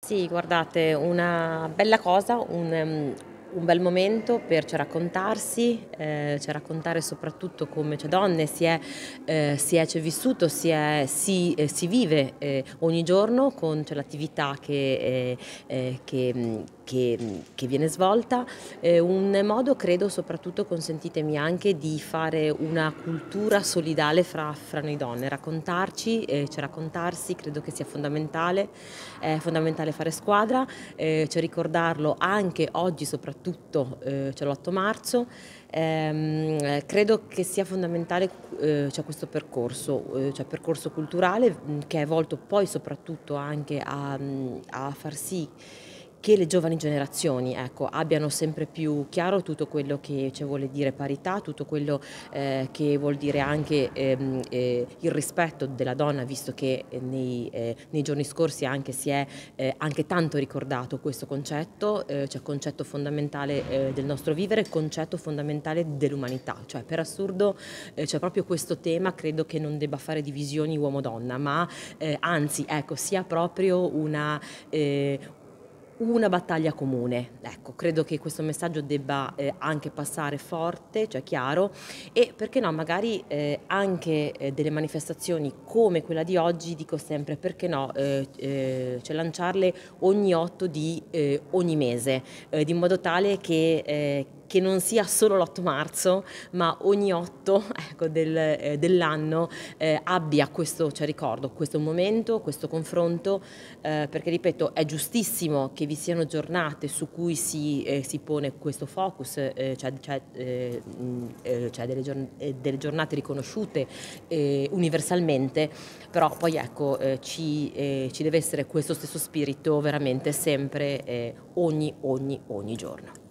Sì, guardate, una bella cosa, un bel momento per cioè raccontare soprattutto come donne c'è vissuto, si vive, ogni giorno con l'attività che viene svolta, un modo credo soprattutto, consentitemi anche, di fare una cultura solidale fra noi donne, raccontarci, raccontarsi credo che sia fondamentale, è fondamentale fare squadra, ricordarlo anche oggi soprattutto, l'8 marzo. Credo che sia fondamentale, questo percorso, percorso culturale, che è volto poi soprattutto anche a far sì che le giovani generazioni, ecco, abbiano sempre più chiaro tutto quello che vuole dire parità, tutto quello, che vuol dire anche, il rispetto della donna, visto che nei giorni scorsi anche si è, anche tanto ricordato questo concetto, concetto fondamentale, del nostro vivere, concetto fondamentale dell'umanità. Cioè per assurdo, c'è proprio questo tema, credo che non debba fare divisioni uomo-donna, ma, anzi ecco, sia proprio una battaglia comune. Ecco, credo che questo messaggio debba, anche passare forte, cioè chiaro, e perché no, magari, anche, delle manifestazioni come quella di oggi, dico sempre: perché no, lanciarle ogni 8 di ogni mese, di modo tale che non sia solo l'8 marzo, ma ogni 8 ecco, dell'anno, abbia questo, ricordo, questo momento, questo confronto, perché ripeto, è giustissimo che vi siano giornate su cui si pone questo focus, delle giornate riconosciute, universalmente, però poi ecco, ci deve essere questo stesso spirito veramente sempre, ogni giorno.